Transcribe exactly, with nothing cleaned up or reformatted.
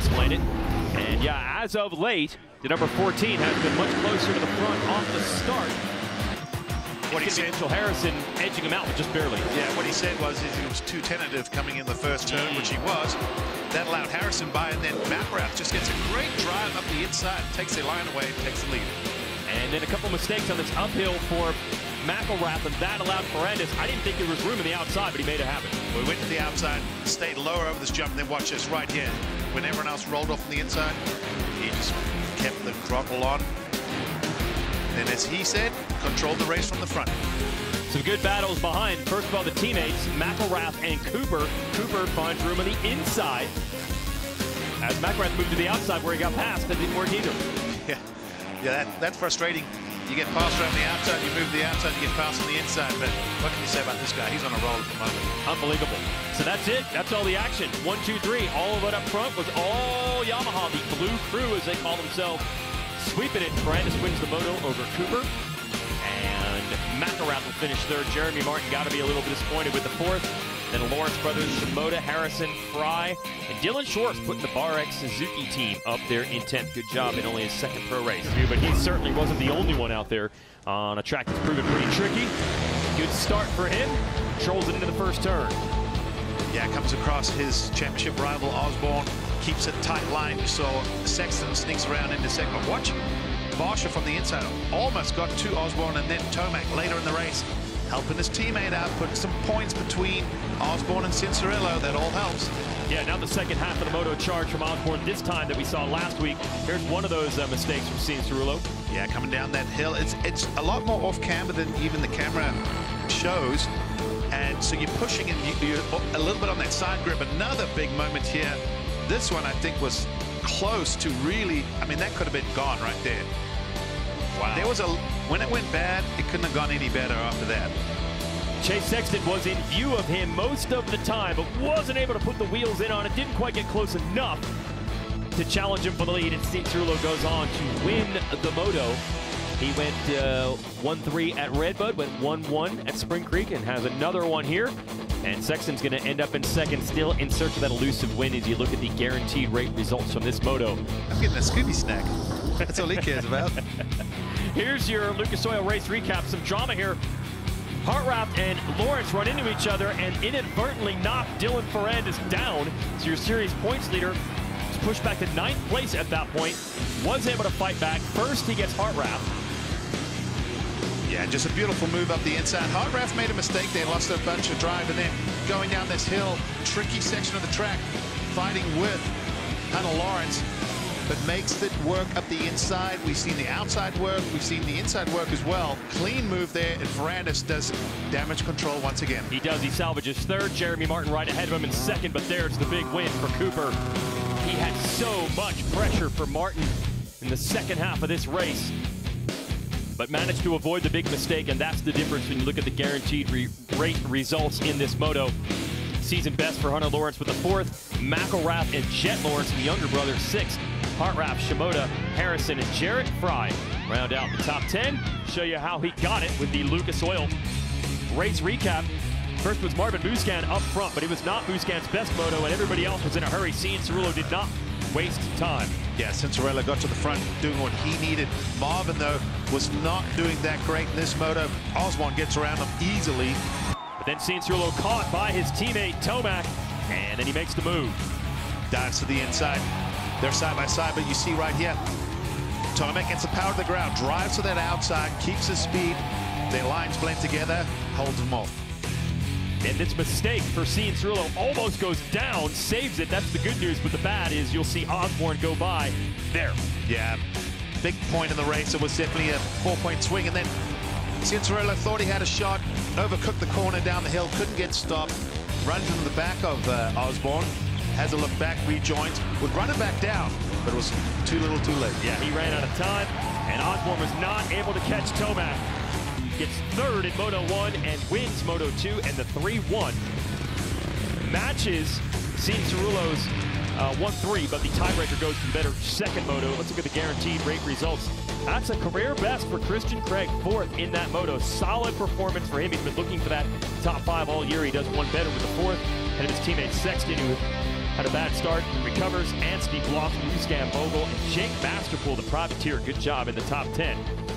explain it. And yeah, as of late, the number fourteen has been much closer to the front off the start. What he said, Mitchell Harrison edging him out, but just barely. Yeah, what he said was he was too tentative coming in the first turn, mm. which he was. That allowed Harrison by, and then McElrath just gets a great drive up the inside, takes the line away, and takes the lead. And then a couple mistakes on this uphill for McElrath, and that allowed Ferrandis. I didn't think there was room in the outside, but he made it happen. Well, he went to the outside, stayed lower over this jump, and then watch this right here. When everyone else rolled off on the inside, he just kept the throttle on. And as he said, controlled the race from the front. Some good battles behind. First of all, the teammates, McElrath and Cooper. Cooper finds room on the inside. As McElrath moved to the outside where he got past, that didn't work either. Yeah, yeah, that, that's frustrating. You get past around the outside, you move to the outside, you get past on the inside. But what can you say about this guy? He's on a roll at the moment. Unbelievable. So that's it. That's all the action. One, two, three. All of it up front was all Yamaha. The Blue Crew, as they call themselves, sweeping it. Ferrandis wins the moto over Cooper. And McElrath will finish third. Jeremy Martin got to be a little bit disappointed with the fourth. Then Lawrence brothers, Shimoda, Harrison, Fry, and Dylan Schwartz putting the Bar X Suzuki team up there in tenth. Good job in only his second pro race. But he certainly wasn't the only one out there on a track that's proven pretty tricky. Good start for him. Controls it into the first turn. Yeah, comes across his championship rival Osborne. Keeps a tight line. You saw Sexton sneaks around into second. But watch Barsha from the inside. Almost got to Osborne, and then Tomac later in the race, helping his teammate out, putting some points between Osborne and Cincerillo. That all helps. Yeah, now the second half of the moto charge from Osborne this time that we saw last week. Here's one of those uh, mistakes from Cincerillo. Yeah, coming down that hill. It's, it's a lot more off camber than even the camera shows. And so you're pushing and you, you're a little bit on that side grip. Another big moment here. This one, I think, was close to really, I mean, that could have been gone right there. Wow. There was a, when it went bad, it couldn't have gone any better after that. Chase Sexton was in view of him most of the time, but wasn't able to put the wheels in on it. Didn't quite get close enough to challenge him for the lead. And Cincerillo goes on to win the moto. He went uh, one three at Redbud, went one one at Spring Creek, and has another one here. And Sexton's going to end up in second, still in search of that elusive win as you look at the guaranteed rate results from this moto. I'm getting a Scooby snack. That's all he cares about. Here's your Lucas Oil race recap. Some drama here. Hartranft and Lawrence run into each other and inadvertently knock Dylan Ferrandis down. So your series points leader was pushed back to ninth place at that point. Was able to fight back. First, he gets Hartranft. Yeah, just a beautiful move up the inside. Hartranft made a mistake there, lost a bunch of drive, and then going down this hill, tricky section of the track, fighting with Hunter Lawrence, but makes it work up the inside. We've seen the outside work, we've seen the inside work as well. Clean move there, and Ferrandis does damage control once again. He does, he salvages third. Jeremy Martin right ahead of him in second, but there's the big win for Cooper. He had so much pressure for Martin in the second half of this race, but managed to avoid the big mistake, and that's the difference when you look at the guaranteed re rate results in this moto. Season best for Hunter Lawrence with the fourth, McElrath and Jet Lawrence, the younger brother, sixth. Hartranft, Shimoda, Harrison, and Jarrett Fry round out the top ten. Show you how he got it with the Lucas Oil race recap. First was Marvin Musquin up front, but it was not Musquin's best moto, and everybody else was in a hurry. Cincerillo did not waste time. Yeah, Cincerillo got to the front doing what he needed. Marvin, though, was not doing that great in this moto. Osborne gets around him easily. But then Cincerillo caught by his teammate Tomac, and then he makes the move. Dives to the inside. They're side by side, but you see right here, Tomac gets the power to the ground, drives to that outside, keeps his speed. Their lines blend together, holds them off. And this mistake for Cincerillo almost goes down, saves it. That's the good news, but the bad is you'll see Osborne go by there. Yeah, big point in the race. It was definitely a four-point swing, and then Cincerillo thought he had a shot, overcooked the corner down the hill, couldn't get stopped, runs into the back of uh, Osborne, has a look back, rejoins, would run it back down, but it was too little too late. Yeah, he ran out of time, and Osborne was not able to catch Tomac. Gets third in Moto one and wins Moto two, and the three one matches Cincerillo's uh, one three, but the tiebreaker goes to the better second moto. Let's look at the guaranteed rate results. That's a career best for Christian Craig, fourth in that moto. Solid performance for him. He's been looking for that top five all year. He does one better with the fourth, and his teammate Sexton, who had a bad start, recovers. Ansky, Bloff, Muscam, Bogle, and Jake Masterpool, the privateer. Good job in the top ten.